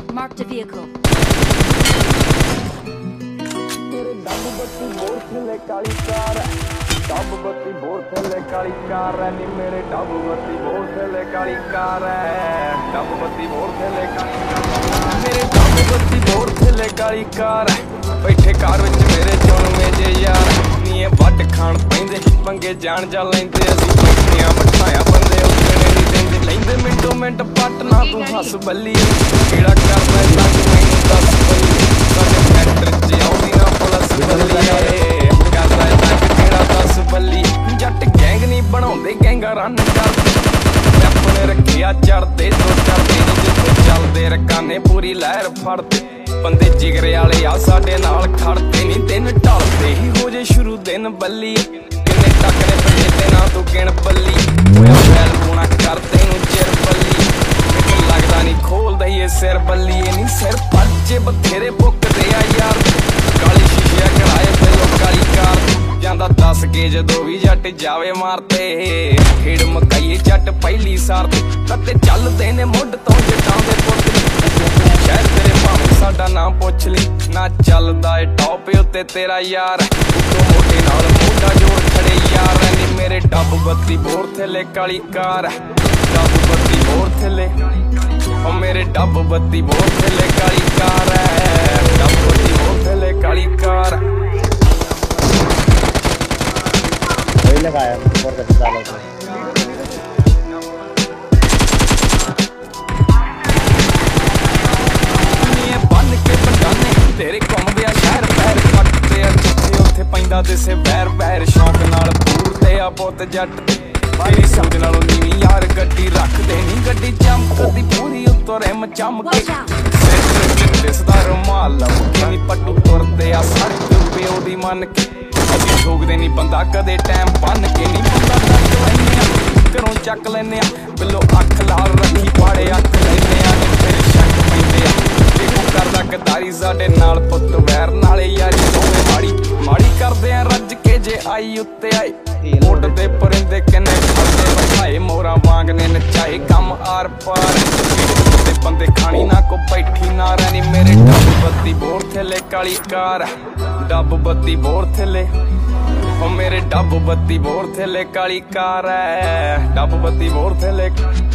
Marked a vehicle. मेरे डब बत्ती बोर थले काली कार डब बत्ती बोर थले काली कार नी मेरे डब बत्ती बोर थले काली कार डब बत्ती बोर थले काली मेरे डब बत्ती बोर थले काली कार बैठे कार विच मेरे चुनवे जे यार नी वट खाण पैंदे पंगे जान जा लैंदे असीं बैठियां मठाया बंदे उठणे नहीं देंदे लैंदे मिंटो मिंट पट ना तू हस बल्ली किहड़ा करदा तक मैनूं दस बल्ली साडे फैक्टर च आउंदी ना पुलिस बल्ली करदा तक किहड़ा दस बल्ली जट गैंग नहीं बनाउंदे गैंगा रन करदे अपने रखिया चढ़दे तो चढ़दे नी जिथे चलदे रकाने पूरी लहर फड़दे बंदे जिगरे वाले आ साडे नाल खड़दे नी दिन ढलदे ही हो जे शुरू दिन बल्ली किन्ने टकरे बजे ते ना तू गिण बल्ली होया फैल पूना कर तैनू चिर बल्ली मैनूं लगदा नी खोलदा ही सिर बल्ली नी सिर पज्जे बथेरे पुकदे आ यार काली शीशिया कराए फिर काली कार जांदा 10 के जदों भी जट जावे मारते खेड़ मकाईए जट पहली सार ते चलदे ने मुੱਢ ਤੋਂ जटां दे पुੱਤ शहर तेरे भावें साडा नाम पुछ ली ना चलदा ए टॉप उत्ते तेरा यार उतों मोटे नाल मोढा जोड़ खड़े यार नी मेरे डब बत्ती बोर थले काली कार डब बत्ती बोर थले ओ मेरे डब बत्ती बोर थले काली कार डब बत्ती बोर थले काली कार वही लगाया और कैसे डाला तेरे घुमदे आ शहर पैर खटदे आ जिथे उत्थे पैंदा दिसे बैर बैर शौक नाल पूरदे आ पुੱਤ जट तेरी समझ नालों नीवी यार गड्डी रखदे नी गड्डी चमकदी पूरी उत्तों रिम चमके दिसदा रुमाल लवके नी पट्टू तुरदे आ सड़क पे ओदी मन के असीं ठोकदे नी बंदा कदे टाइम बन के नी बंदा चक लैने आ घरों चक लैने आ बिल्लो अख लाल रखी पाड़े अख लैने आ फिर शक पैंदे आ करदा गदारी साडे नाल पुੱਤ वैर नाले यारी दोवें माड़ी माड़ी करदे आ रज के जे आई उत्ते आई उड़दे परिंदे किन्ने खाते बठाए मोरा वांग ने नचाए कम आर पार ते बंदे खानी ना को बैठी ना रहनी मेरे डब बत्ती बोर थले काली कार डब बत्ती बोर थले ओ मेरे डब बत्ती बोर थले काली कार डब बत्ती बोर थले